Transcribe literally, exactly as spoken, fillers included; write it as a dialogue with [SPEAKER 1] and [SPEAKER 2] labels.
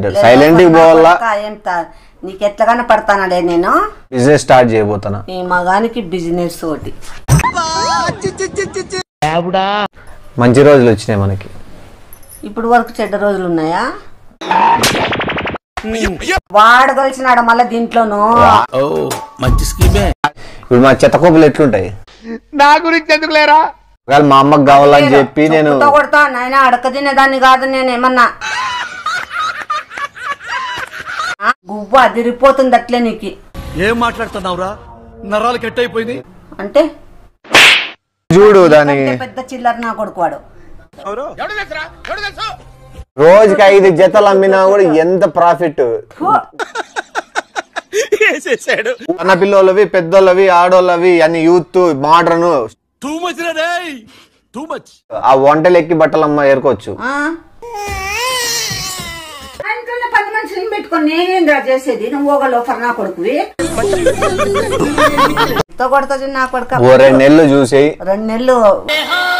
[SPEAKER 1] silent పోవాలా
[SPEAKER 2] నీకు ఎట్లా కనపడతానడే నేను
[SPEAKER 1] బిజినెస్ స్టార్ట్ చేయబోతున్నా
[SPEAKER 2] ఈ మగానికి బిజినెస్ ఒకటి
[SPEAKER 1] మంచి రోజులు వచ్చినాయి మనకి
[SPEAKER 2] ఇప్పుడు వరకు చెడ్డ రోజులు ఉన్నాయా వాడు కలిసినాడు మళ్ళీ దీంట్లోనూ
[SPEAKER 3] మంచి స్కీమే
[SPEAKER 1] ఇప్పుడు మా చెత్త కోపులు ఎట్లుంటాయి
[SPEAKER 3] నా గురించి ఎందుకు లేరా
[SPEAKER 1] మా అమ్మకి కావాలని చెప్పి నేను
[SPEAKER 2] కొడతా నాయన అడక తినేదాన్ని కాదు నేను ఏమన్నా గువ్వ అదిరిపోతుంది అట్లే నీకు
[SPEAKER 3] ఏం మాట్లాడుతున్నావురా నరాలు కట్ అయిపోయింది
[SPEAKER 2] అంటే
[SPEAKER 1] చూడు దాని
[SPEAKER 2] పెద్ద చిల్లర నా కొడుకువాడు
[SPEAKER 1] రోజుకి ఐదు జతలు అమ్మినా కూడా ఎంత ప్రాఫిట్ అన్న పిల్లలవి పెద్దోళ్ళవి ఆడోళ్ళవి అన్ని యూత్ మోడర్న్ ఆ వంటలు ఎక్కి బట్టలు అమ్మ ఏరుకోవచ్చు
[SPEAKER 2] పది మనుషులు పెట్టుకొని నేనేం చేసేది నువ్వు ఒక లోఫర్ నా కొడుకువి కొడుతుంది నా కొడుకు
[SPEAKER 1] ఓ రెండు నెలలు చూసి
[SPEAKER 2] రెండు నెలలు